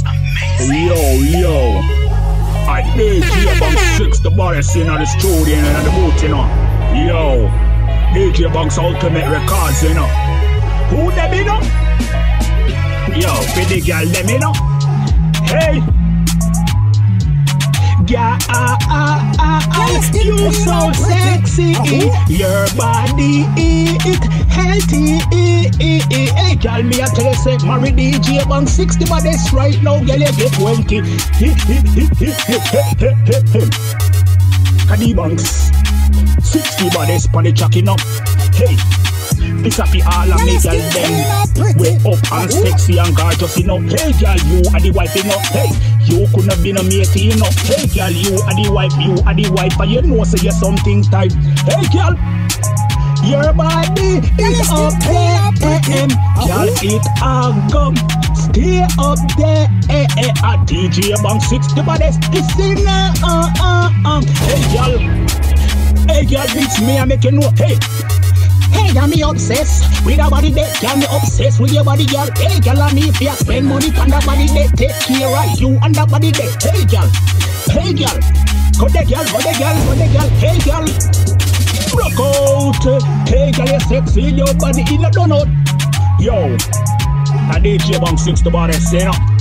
Yo, I DJ Banks 6ix the baddest in the studio and the boot, you know. Yo, DJ Banks Ultimate Records, you know. Who them, you know? Yo, for the Gyal Dem, you know. Hey, Gyal, you so sexy, your body it healthy. Hey, Gyal, me a tell you, say, marry DJ Banks 6ix the baddest right now, girl, you get 20. Kadi Banks 6ix the baddest pon the tracking up. Hey, this a fi all of me Gyal Dem, way up and sexy and gorgeous, you know. Hey, girl, you are the wife, you know. Hey, you couldn't have been a mate, you know. Hey, girl, you are the wife, and you know, say you're something tight. Hey, girl, your body is up there, girl, it a gum. Stay up there, a DJ Banks 6ix the baddest. Listen, hey, girl, beats me and make you know. Hey, girl, me obsessed with your body, that girl, me obsessed with your body, girl. Hey, girl, I me if you spend money on that body, that take care of you and that body, that. Hey, girl, go there, girl, hey, girl, rock out. Hey, girl, you sexy, your body in a donut. Yo, a DJ Banks 6ix the baddest, you know.